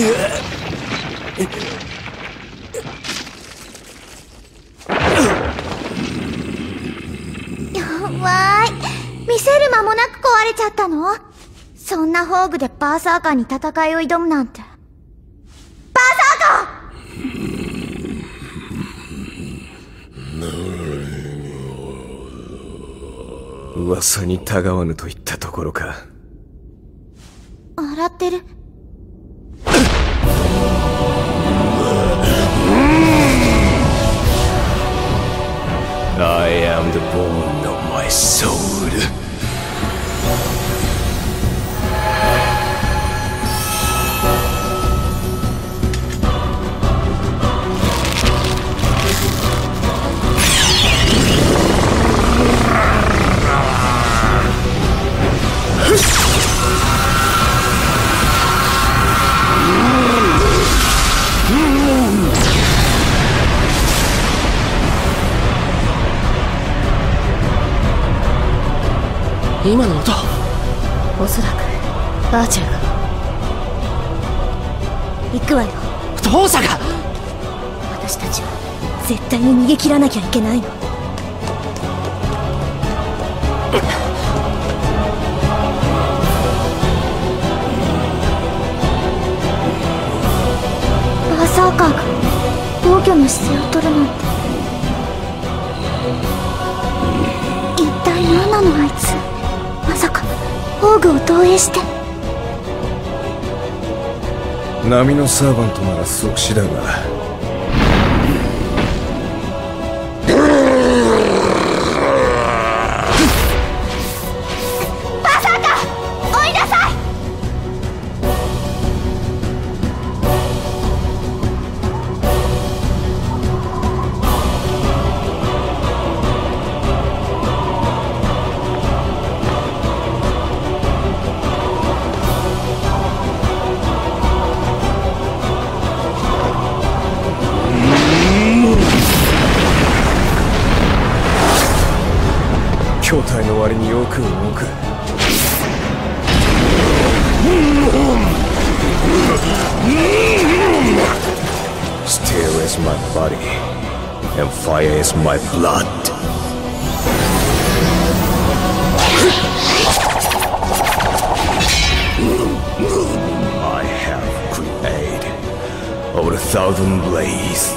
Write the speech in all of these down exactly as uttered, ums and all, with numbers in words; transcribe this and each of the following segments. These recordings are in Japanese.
わーい、見せる間もなく壊れちゃったの？そんな宝具でバーサーカーに戦いを挑むなんて。バーサーカー！噂にたがわぬといったところか。 洗ってる。 I am the bone of my soul. 今の音、 おそらくアーチャーが。行くわよ。 父さんが。 私たちは絶対に逃げ切らなきゃいけないの。バーサーカーが防御の姿勢を取るなんて。一体何なのあいつ。まさか宝具を投影して。 波のサーバントなら即死だが。 バーサーカー、追いなさい。 筐体の割によく動く。Steel is my body, and fire is my blood. I have created over a thousand blades.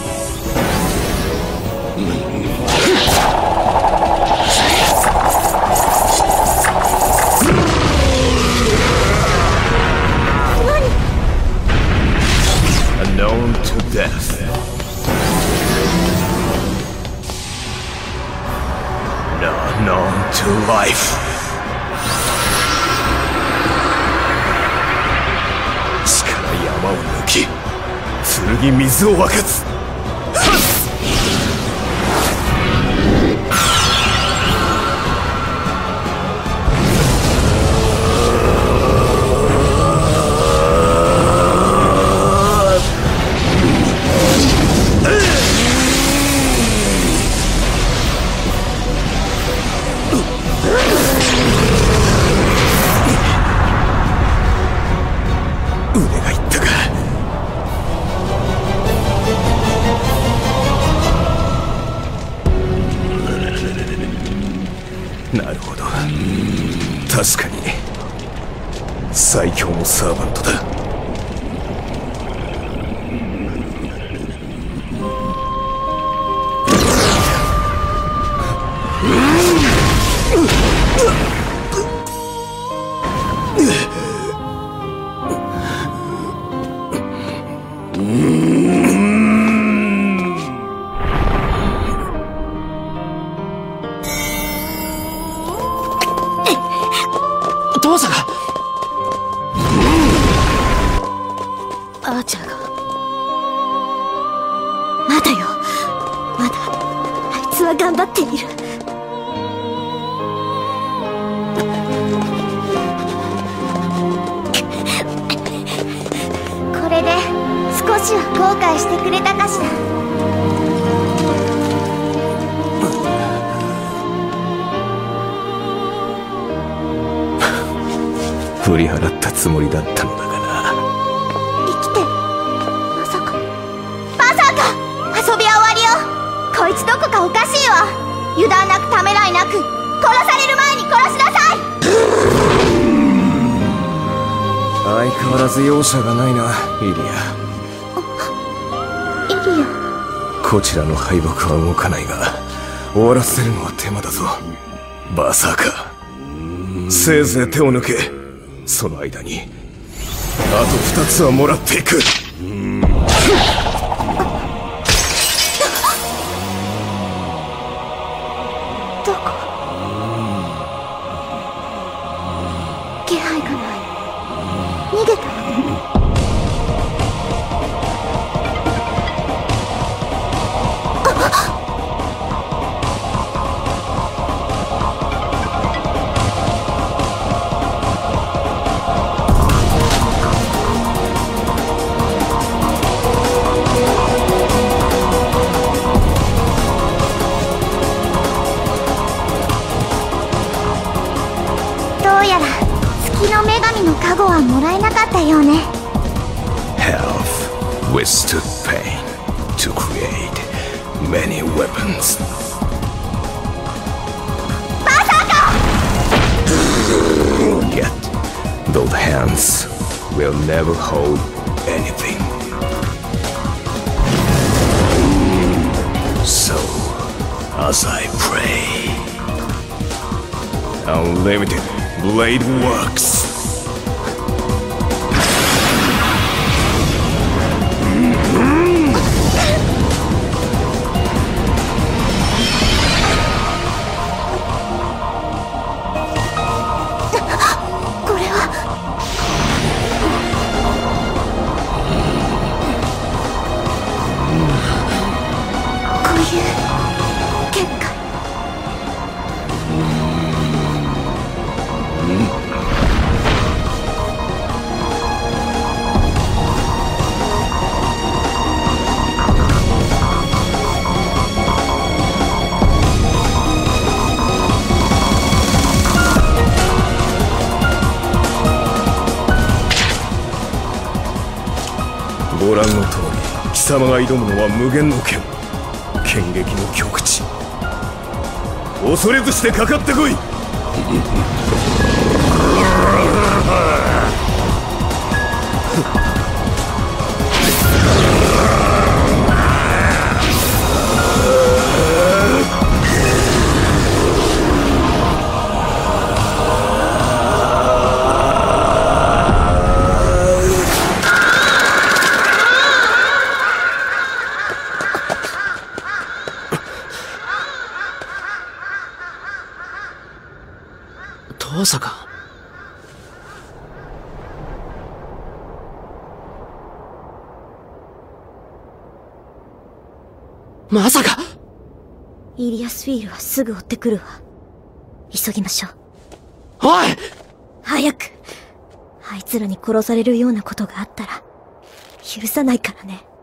Known to death. Not known to life. 力山を抜き、剣水を分かつ。腕がいったか。なるほど、確かに最強のサーバントだ。 父さんが。 アーチャーが。まだよ、まだあいつは頑張っている。これで少しは後悔してくれたかしら。 振り払ったつもりだったのだがな。 生きていつどこかおかしいわ。油断なくためらいなく、殺される前に殺しなさい。 相変わらず容赦がないな、イリア。 イリア。 こちらの敗北は動かないが、終わらせるのは手間だぞ。バーサーカー。せいぜい手を抜け。その間にあと二つはもらっていく。 どこ？気配がない。逃げた。カゴはもらえなかったようね。 Health withstood pain to create many weapons. バーサーカー Yet those hands will never hold anything. So as I pray, unlimited blade works. ご覧の通り、貴様が挑むのは無限の剣。剣撃の極致。恐れずしてかかってこい。 まさか。まさか。 イリアスフィールはすぐ追ってくるわ。急ぎましょう。 おい！ 早く。あいつらに殺されるようなことがあったら許さないからね。